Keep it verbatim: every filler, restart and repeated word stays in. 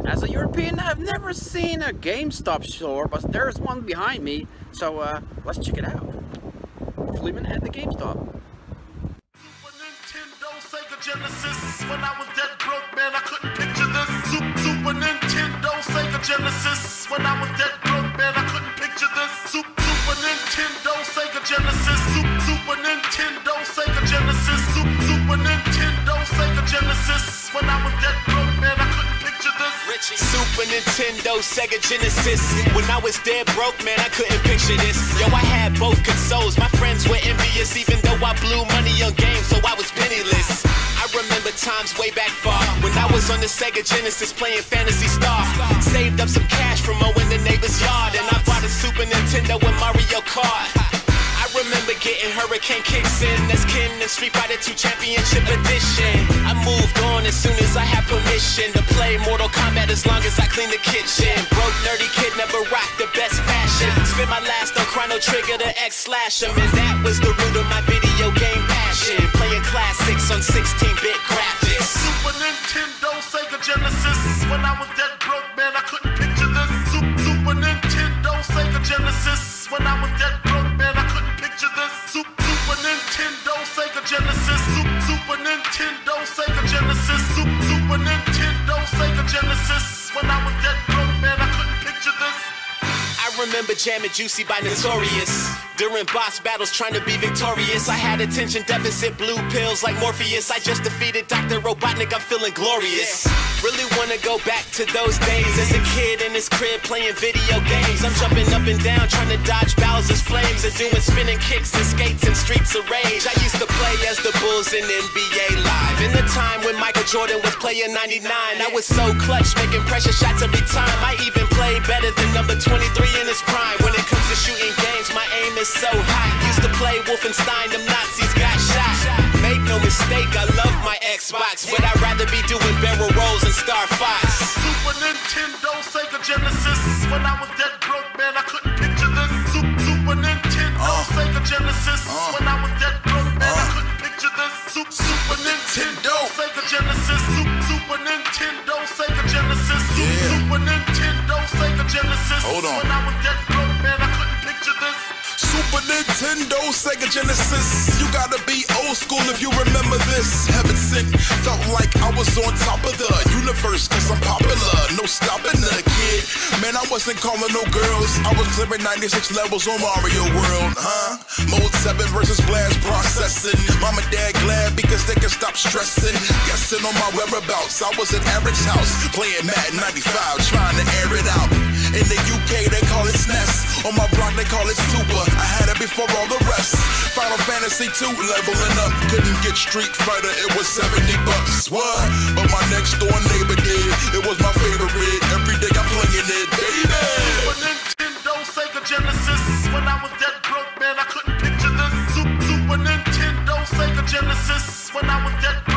As a European, I've never seen a GameStop store, but there's one behind me, so uh, let's check it out. Fleeman at the GameStop. Super Nintendo, Sega Genesis. When I was dead broke, man, I couldn't picture this. Super Nintendo, Sega Genesis. When I was dead broke, man, I couldn't picture this. Super Nintendo, Sega Genesis. Super Nintendo, Sega Genesis. Super Nintendo, Sega Genesis. When I was dead broke, man, I couldn't picture this. Super Nintendo, Sega Genesis. When I was dead broke, man, I couldn't picture this. Yo, I had both consoles. My friends were envious, even though I blew money on games, so I was penniless. I remember times way back far when I was on the Sega Genesis playing Phantasy Star. Saved up some cash from mowing the neighbor's yard, and I bought a Super Nintendo with Mario Kart. I remember getting Hurricane kicks in as Ken and Street Fighter two Championship Edition. I moved on as soon as I had permission to play Mortal Kombat as long as I cleaned the kitchen. Broke nerdy kid, never rocked the best fashion. Spent my last on Chrono Trigger to X slash 'em, and that was the root of my video game passion. Playing classics on sixteen bit graphics. Super Nintendo, Sega Genesis. When I was dead broke, man, I couldn't picture this. Super Nintendo, Sega Genesis. When I was dead broke, man, I couldn't picture this. Super Nintendo, Sega Genesis. Super Nintendo, Sega Genesis. Super Nintendo, Sega Genesis. When I was dead broke, man, I couldn't picture this. I remember jamming Juicy by Notorious. During boss battles trying to be victorious, I had attention deficit blue pills like Morpheus. I just defeated Doctor Robotnik, I'm feeling glorious. Really wanna go back to those days as a kid in his crib playing video games. I'm jumping up and down trying to dodge Bowser's flames and doing spinning kicks and skates in Streets of Rage. I used to play as the Bulls in N B A Live. In the time when Michael Jordan was playing ninety-nine, I was so clutch, making pressure shots every time. I even played better than number twenty-three in his prime. When it comes to shooting games, my aim is so high. Used to play Wolfenstein, them Nazis got shot. Make no mistake, I love my Xbox, but I'd rather be doing barrel rolls and Star Fox. Super Nintendo, Sega Genesis. When I was dead broke, man, I couldn't picture this. Super Nintendo, uh, Sega Genesis. Uh, when I was dead broke, man, uh, I couldn't picture this. Super Nintendo, Sega Genesis. Super Nintendo, Sega Genesis. Yeah. Super Nintendo, Sega Genesis. Hold on. When I was dead broke, man, I couldn't picture this. Super Nintendo, Sega Genesis. You gotta be old school if you remember this. Heaven sent, felt like I was on top of the universe, cause I'm popular, no stopping the kid. Man, I wasn't calling no girls, I was clearing ninety-six levels on Mario World, huh? Mode seven versus blast processing. Mom and dad glad because they can stop stressing. Guessing on my whereabouts, I was at Eric's house, playing Madden ninety-five, trying to air it out. In the U K they call it S N E S, on my block they call it Super. I had it before all the rest. Final Fantasy two, leveling up. Couldn't get Street Fighter, it was seventy bucks. What? But my next door neighbor did. It was my favorite. Every day I'm playing it, baby. Super Nintendo, Sega Genesis. When I was dead broke, man, I couldn't picture this. Super Nintendo, Sega Genesis. When I was dead broke.